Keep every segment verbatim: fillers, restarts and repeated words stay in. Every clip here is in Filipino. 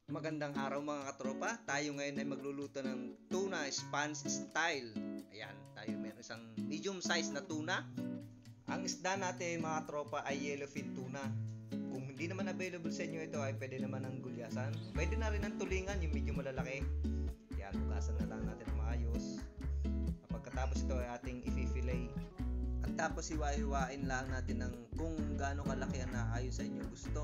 Magandang araw mga katropa. Tayo ngayon ay magluluto ng tuna Spanish style. Ayan, tayo meron isang medium size na tuna. Ang isda natin mga tropa ay yellowfin tuna. Kung hindi naman available sa inyo ito ay pwede naman ang gulyasan. Pwede na rin ang tulingan, yung medyo malalaki. Ayan, hugasan na lang natin ng maayos. Pagkatapos ito ay ating i-fillet. At tapos hiwa-hiwain lang natin ng kung gaano kalaki ang naayon sa inyong gusto.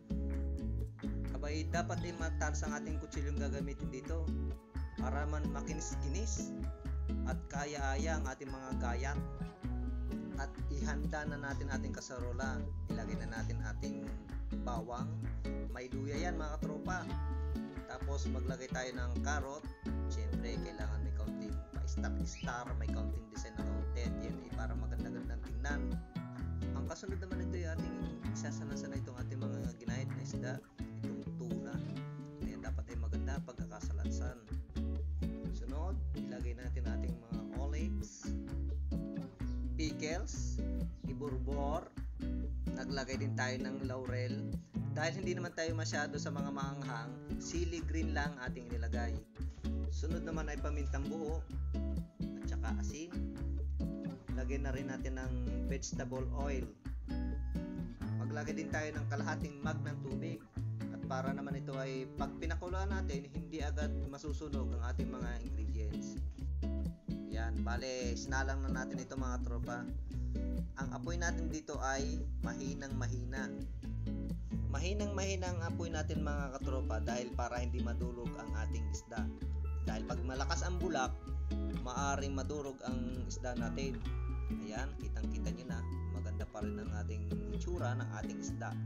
Abay, dapat ay matalas ang ating kutsilyong gagamitin dito para man makinis-kinis at kaya-aya ang ating mga gayat. At ihanda na natin ating kasarola. Ilagay na natin ating bawang. May luya yan mga katropa. Tapos maglagay tayo ng carrot. Siyempre kailangan may kaunting pa-star-star, may kaunting design na kaunti. Yan ay para maganda-gandang tingnan. Ang kasunod naman ito ay ating isasana-sana itong ating mga ginahit na isda. Itong tuna. Ayan, dapat ay maganda pagkakasalansan. Sunod, ilagay natin ating mga olives, pickles, iburbor. Naglagay din tayo ng laurel. Dahil hindi naman tayo masyado sa mga maanghang, sili green lang ating nilagay. Sunod naman ay pamintang buo at saka asin. Lagyan na rin natin ng vegetable oil. Maglagay din tayo ng kalahating mug ng tubig. At para naman ito ay pag pinakuluan natin, hindi agad masusunog ang ating mga ingredients. Yan, bale, sinalang na natin ito mga tropa. Ang apoy natin dito ay mahinang mahina. Mahinang mahina ang apoy natin mga katropa dahil para hindi madurog ang ating isda. Dahil pag malakas ang bulak, maaring madurog ang isda natin. Ayan, kitang kita nyo na, maganda pa rin ang ating itsura ng ating isda.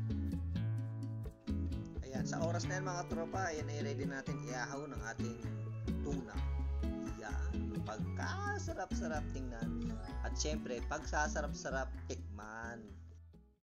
Ayan, sa oras na yan mga tropa, ayan ay ready natin iahaw ng ating tuna. Ayan, pagkasarap-sarap tingnan. At syempre, pagsasarap-sarap tikman.